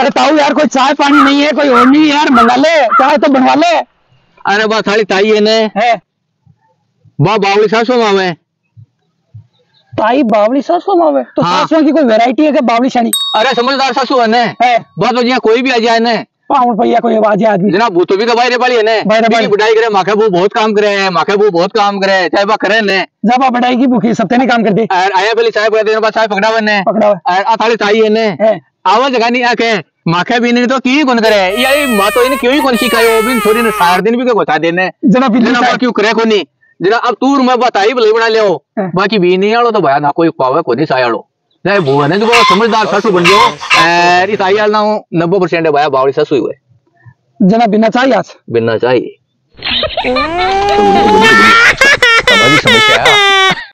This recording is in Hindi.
अरे ताऊ यार कोई चाय पानी नहीं है, कोई और नहीं यार, मंगा ले चाय तो बनवा ले। अरे बा थाली ताई है बा बावली सासू मावे ताई बावली सासू मावे तो हाँ। सासू की कोई वैरायटी है क्या बावली शानी? अरे समझदार सासू है बात तो कोई भी आ जाए ने पाउंड भैया कोई आवाज आदमी जनाब वो तो भी दबाई रे पड़ी है ने बुढ़ाई करे माखे वो बहुत काम करे माखे वो बहुत काम करे चाहे बा करे ने जब बढ़ाई की भूखी सबते नहीं काम कर दे आया पहले चाय पकड़ा देने बाद चाय पकड़ावे ने आ थाली ताई है आवाज जगह नहीं आके माखे भी नहीं तो की कौन करे यार मां तो इन्हें क्यों ही कौन सिखायो भी थोड़ी ने 4 दिन भी को बता देने जनाब क्यों करे कोनी जरा अब तू मैं बताई भले बना ले बाकी भी नहीं आलो तो भया ना कोई पावे को नहीं सायालो नहीं बुआ ने जो समझदार सासू बन गयो अरे ताई आल ना 90% है भया बावली सासू हुए जना बिना चाहिए आज बिना चाहिए समझ समस्या